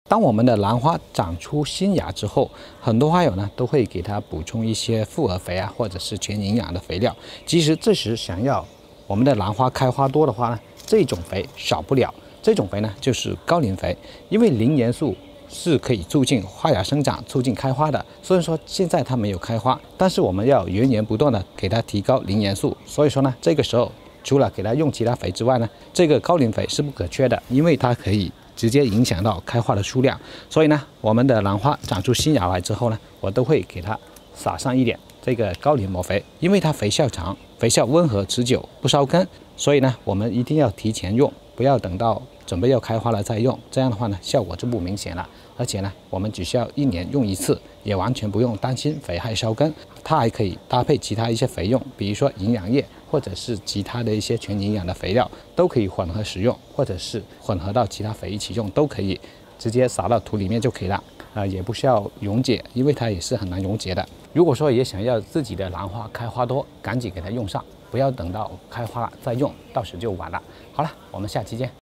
当我们的兰花长出新芽之后，很多花友呢都会给它补充一些复合肥啊，或者是全营养的肥料。其实这时想要我们的兰花开花多的话呢，这种肥少不了。这种肥呢就是高磷肥，因为磷元素是可以促进花芽生长、促进开花的。虽然说现在它没有开花，但是我们要源源不断的给它提高磷元素。所以说呢，这个时候除了给它用其他肥之外呢，这个高磷肥是不可缺的，因为它可以直接影响到开花的数量。所以呢，我们的兰花长出新芽来之后呢，我都会给它撒上一点这个高磷锾肥，因为它肥效长、肥效温和持久，不烧根。所以呢，我们一定要提前用，不要等到准备要开花了再用，这样的话呢，效果就不明显了。而且呢，我们只需要1年用1次，也完全不用担心肥害烧根。它还可以搭配其他一些肥用，比如说营养液，或者是其他的一些全营养的肥料，都可以混合使用，或者是混合到其他肥一起用，都可以直接撒到土里面就可以了。也不需要溶解，因为它也是很难溶解的。如果说也想要自己的兰花开花多，赶紧给它用上，不要等到开花了再用，到时就晚了。好了，我们下期见。